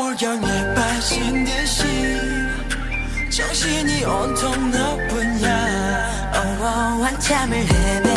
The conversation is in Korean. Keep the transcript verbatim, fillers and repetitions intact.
물경에 빠진 듯이 정신이 온통 너뿐이야. oh, oh, 한참을 헤매